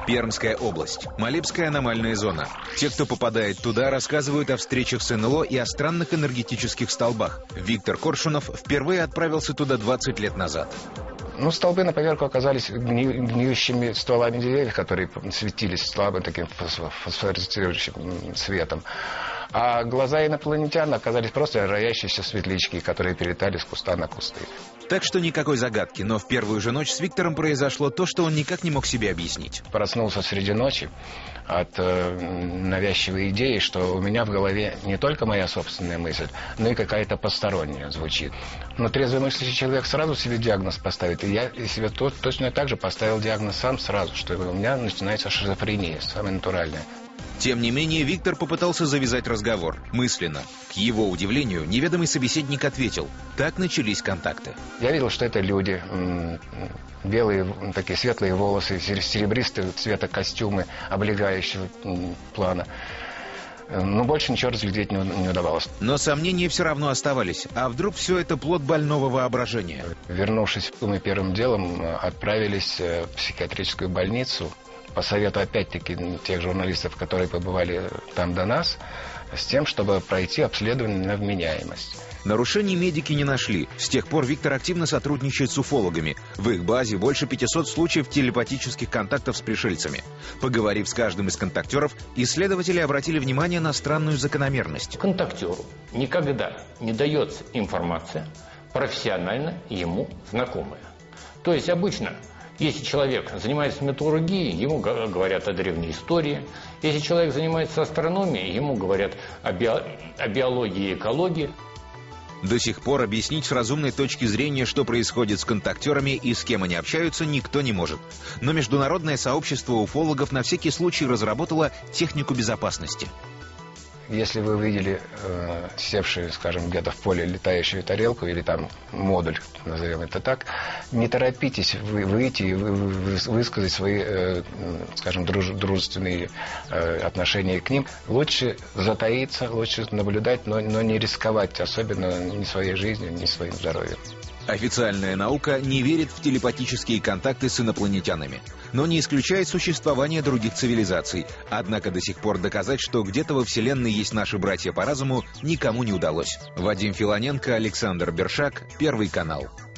Пермская область. Малибская аномальная зона. Те, кто попадает туда, рассказывают о встречах с НЛО и о странных энергетических столбах. Виктор Коршунов впервые отправился туда 20 лет назад. Столбы на поверку оказались гниющими стволами деревьев, которые светились слабым таким фосфорицирующим светом. А глаза инопланетян оказались просто роящиеся светлячки, которые перелетали с куста на кусты. Так что никакой загадки, но в первую же ночь с Виктором произошло то, что он никак не мог себе объяснить. Проснулся среди ночи от навязчивой идеи, что у меня в голове не только моя собственная мысль, но и какая-то посторонняя звучит. Но трезвомыслящий человек сразу себе диагноз поставит. И я себе точно так же поставил диагноз сам сразу, что у меня начинается шизофрения, самая натуральная. Тем не менее, Виктор попытался завязать разговор. Мысленно. К его удивлению, неведомый собеседник ответил. Так начались контакты. Я видел, что это люди. Белые, такие светлые волосы, серебристые цвета костюмы, облегающего плана. Но больше ничего разглядеть не удавалось. Но сомнения все равно оставались. А вдруг все это плод больного воображения? Вернувшись, мы первым делом отправились в психиатрическую больницу. По совету, опять-таки, тех журналистов, которые побывали там до нас, с тем, чтобы пройти обследование на вменяемость. Нарушений медики не нашли. С тех пор Виктор активно сотрудничает с уфологами. В их базе больше 500 случаев телепатических контактов с пришельцами. Поговорив с каждым из контактеров, исследователи обратили внимание на странную закономерность. Контактеру никогда не дается информация, профессионально ему знакомая. То есть обычно, если человек занимается металлургией, ему говорят о древней истории. Если человек занимается астрономией, ему говорят о биологии и экологии. До сих пор объяснить с разумной точки зрения, что происходит с контактерами и с кем они общаются, никто не может. Но международное сообщество уфологов на всякий случай разработало технику безопасности. Если вы видели севшую, скажем, где-то в поле летающую тарелку или там модуль, назовем это так, не торопитесь выйти и высказать свои, скажем, дружественные отношения к ним. Лучше затаиться, лучше наблюдать, но не рисковать, особенно ни своей жизнью, ни своим здоровьем. Официальная наука не верит в телепатические контакты с инопланетянами, но не исключает существование других цивилизаций. Однако до сих пор доказать, что где-то во Вселенной есть наши братья по разуму, никому не удалось. Вадим Филоненко, Александр Бершак, Первый канал.